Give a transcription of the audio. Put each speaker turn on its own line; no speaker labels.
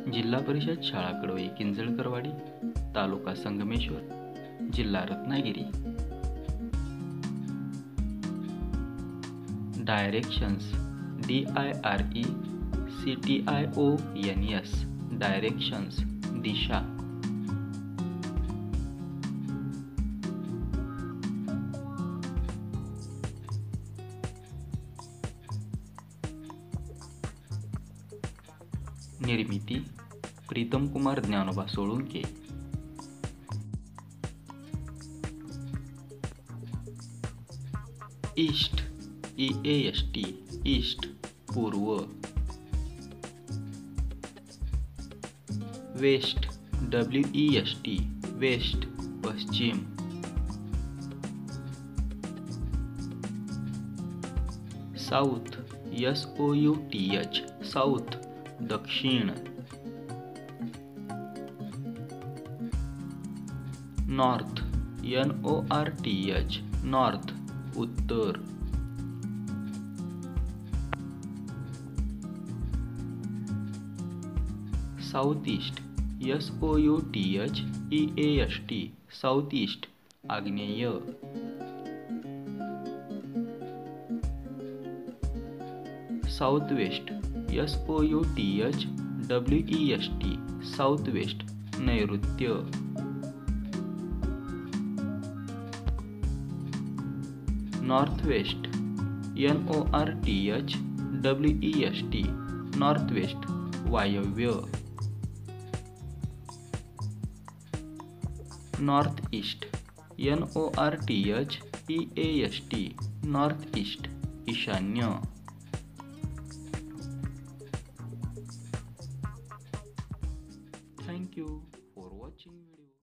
जिल्हा परिषद शाळा कडवई किंजळकरवाडी, तालुका संगमेश्वर, जिल्हा रत्नागिरी. डायरेक्शन्स DIRECTIONS डायरेक्शन्स दिशा. निर्मिती Pritam Kumar Dnyanoba Solunke. East EAST east पूर्व. वेस्ट WEST वेस्ट पश्चिम. साउथ SOUTH साउथ दक्षिण. नॉर्थ NORTH नॉर्थ उत्तर. Southeast SOUTHEAST southeast आग्नेय. Southwest SOUTHWEST southwest नैऋत्य. Northwest NORTHWEST northwest वायव्य. Northeast NORTHEAST northeast ईशान्य. Thank you for watching video.